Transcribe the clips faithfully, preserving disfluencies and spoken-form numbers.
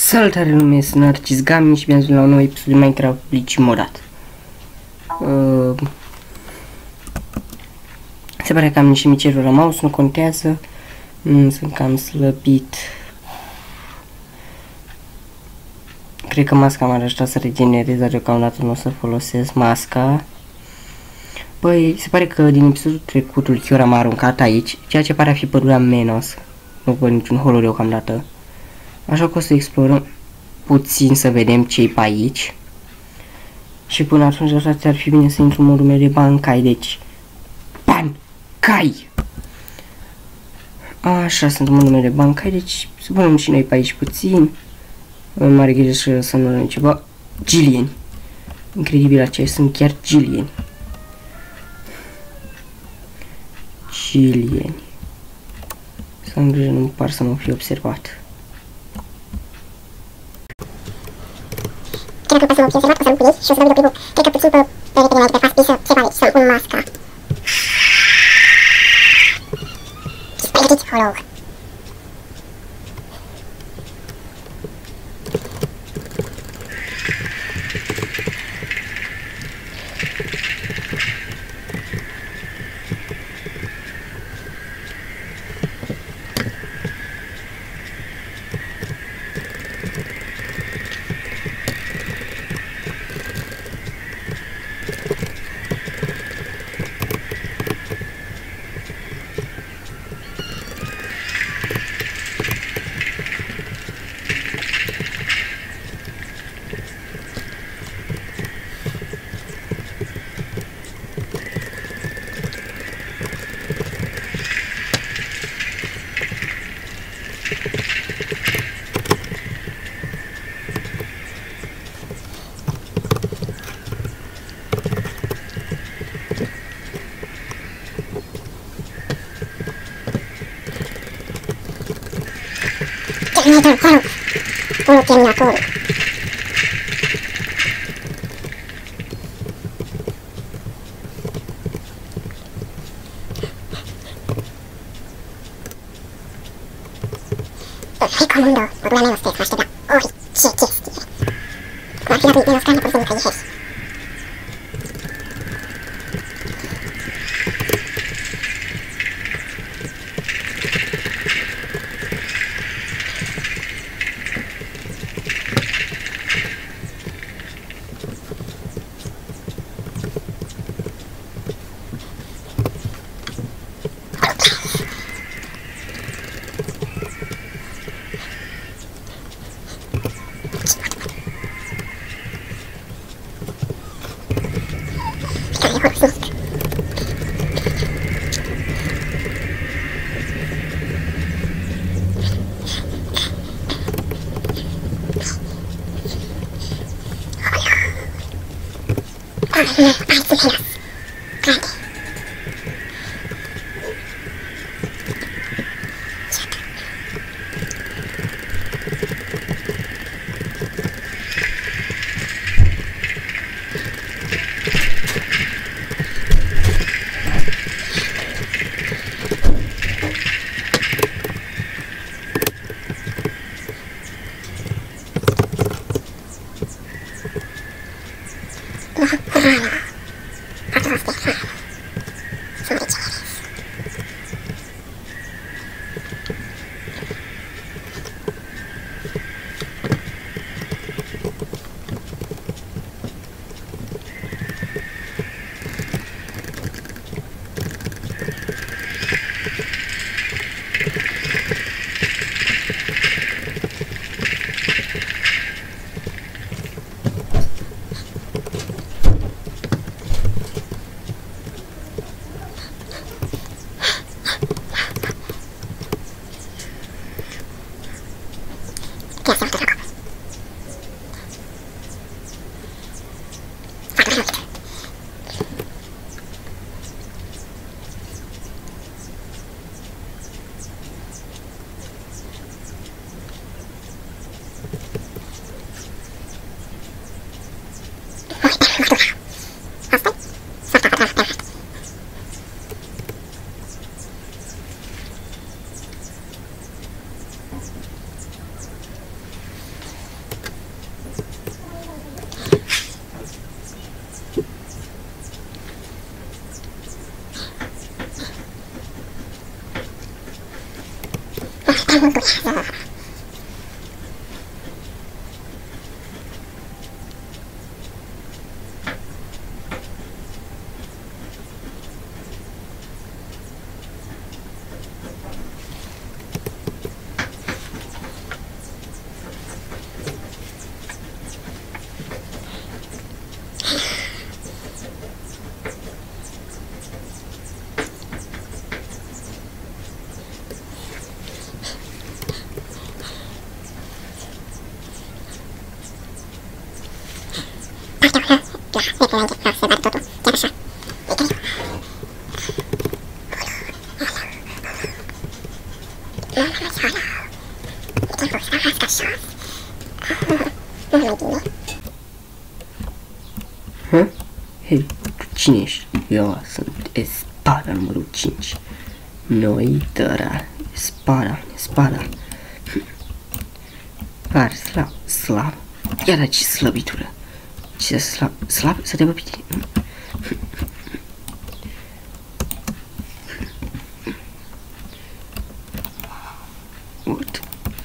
Salutare lume, sunt Narcis Gaming și bine ați venit la un nou episod de Minecraft Glitch modat. Uh, se pare că am niște miceruri la mouse, nu contează. Mm, sunt cam slăbit. Cred că masca m-ar ajuta să regenerez, dar deocamdată nu o să folosesc masca. Păi, se pare că din episodul trecut Ulchiora m-a aruncat aici, ceea ce pare a fi pădurea Menos. Nu văd niciun holor deocamdată. Așa că o să explorăm puțin să vedem ce-i pe aici. Și până atunci, frate, ar fi bine să intru în modul meu de bancai, deci... Bancai! Așa, sunt în modul meu de bancai, deci să punem și noi pe aici puțin. În mare grijă să nu luăm ceva. Gilieni! Incredibil, aceia sunt chiar gilieni. Gilieni. Să am grijă, nu par să nu fi observat. Cred că nu să mă fi observat, o să-mi pui și o să dau videoclipul, cred că puțin pe, pe repede înainte, pe fast să se vale și să-mi pun masca. Și pregătiți, follow. Terminator, follow! Puro Terminator. Rico mundo, pădurea Menos te aștepta orice chestie. Cum ar fi dat lui Menos carne, poți să nicăieri. Hă? Hei, cine ești? Eu sunt Espada numărul cinci. Noi, tăra, Espada, Espada. Pare slab, slab. Iar ce slăbitură. Ce slab, slab, să te văd pe tine. What?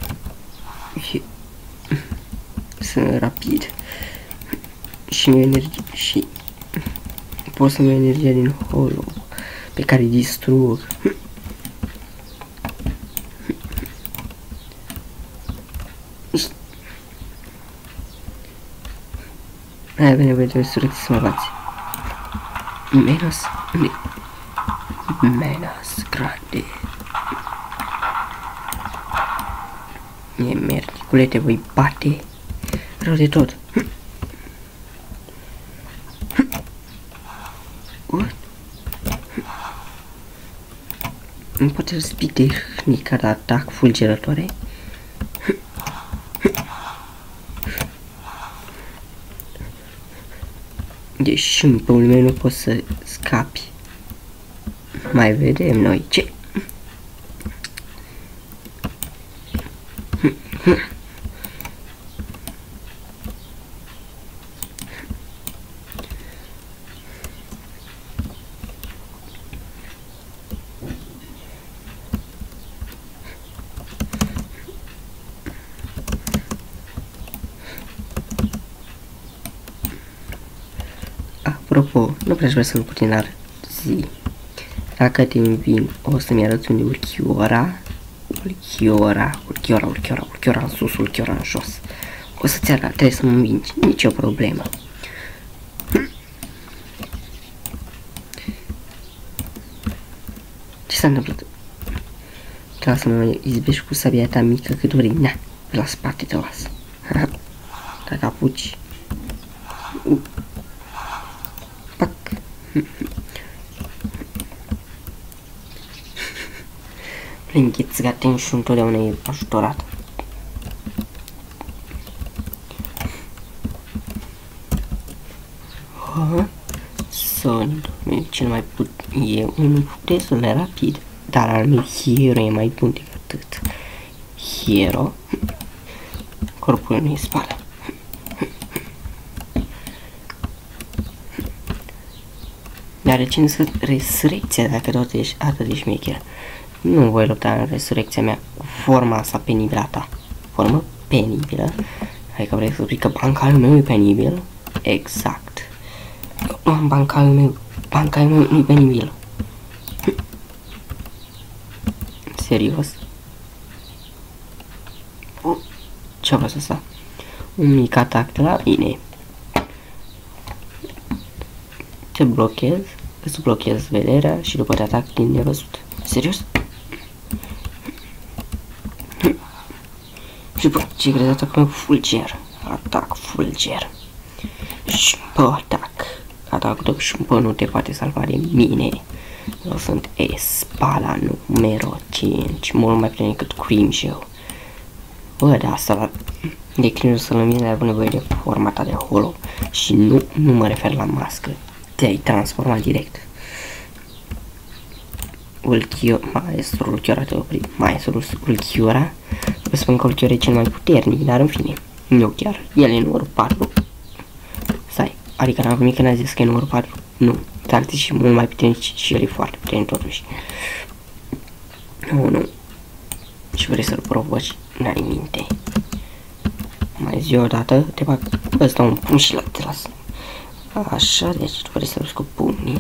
Sunt rapid. Și mi energie și pot să-mi iau energia din holo pe care îi distrug. Mai avem nevoie de resurrecție să mă bați. Menos, menos grande. E merticule, te voi bate rău de tot. What? Nu poate răspi tehnica de atac fulgerătoare? Deci și în păul meu nu poți să scapi. Mai vedem noi ce. Apropo, nu prea vrea să lucru din ar zi. Dacă te învin, o să-mi arăți unde Ulchiora. Ulchiora, Ulchiora, Ulchiora, Ulchiora în sus, Ulchiora în jos. O să-ți arăt, trebuie să mă învingi, nicio problemă. Ce s-a întâmplat? Ca să mă izbești cu sabia ta mică cât vrei, na, pe la spate te las. Dacă apuci. Pac. Înghiți gaten și întotdeauna e ajutorat. Sonic e cel mai put e un destul de rapid, dar al meu Hero e mai bun decât atât. Hero, corpul nu-i spală. Dar de ce să resurrecția dacă tot ești atât de șmecher? Nu voi lupta în resurrecția mea cu forma asta penibilă a ta. Formă penibilă? Adică vrei să spui că bancarul meu e penibil? Exact. Nu am bancarul meu. Bancarul meu nu e penibil. Serios? Ce-a fost asta? Un mic atac de la mine. Te blochez, îți blochez vederea și după te atac din nevăzut. Serios? Și după ce crezi atac meu fulger. Atac fulger. Șumpă atac. Atacul tău șumpă nu te poate salva de mine. Eu sunt Espada numero cinci. Mult mai plin decât Crimshaw. Bă, de asta la declinul sălămine avea nevoie de forma ta de holo. Și nu, nu mă refer la mască. Te-ai transformat direct. Ulchiora, maestrul Ulchiora te-a oprit. Maestrul Ulchiora. Vă spun că Ulchiora e cel mai puternic, dar în fine. Nu chiar. El e numărul patru. Stai, adică n-am nimic că n-a zis că e numărul patru. Nu. Alții și mult mai puternici și el e foarte puternic totuși. Nu, nu. și vrei să-l provoci, n-ai minte. Mai zi o dată, te bag, bă, îți dau un pumn și la te las. Așa, deci tu vrei să rupi cu pumnii.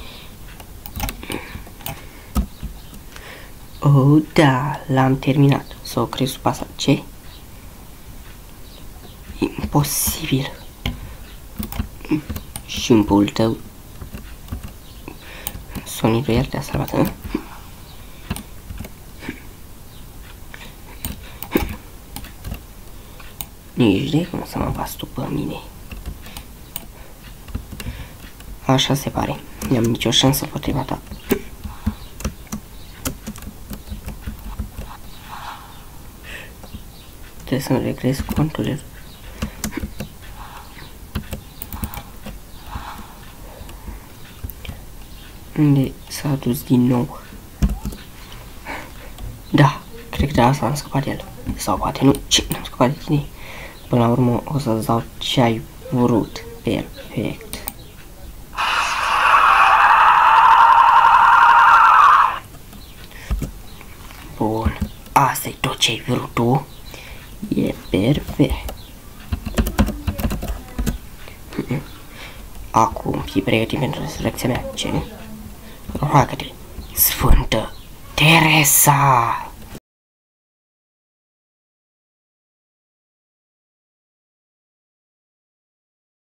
Oh, da, l-am terminat. Să o crezi sub asta. Ce? Imposibil. Și în pul tău sonitul iar te-a salvat, hă? Nici de cum să mă bați tu pe mine. Așa se pare. N-am nicio șansă împotriva ta. Trebuie să-mi reglez conturile. Unde s-a dus din nou? Da, cred că de asta am scăpat de el. Sau poate nu, ce, n-am scăpat de tine. Până la urmă o să-ți dau ce ai vrut. Perfect. Bun, asta e tot ce ai vrut tu. E perfect. Acum fii pregătit pentru resurrecția mea. Ce? Roagă-te, Sfântă Teresa!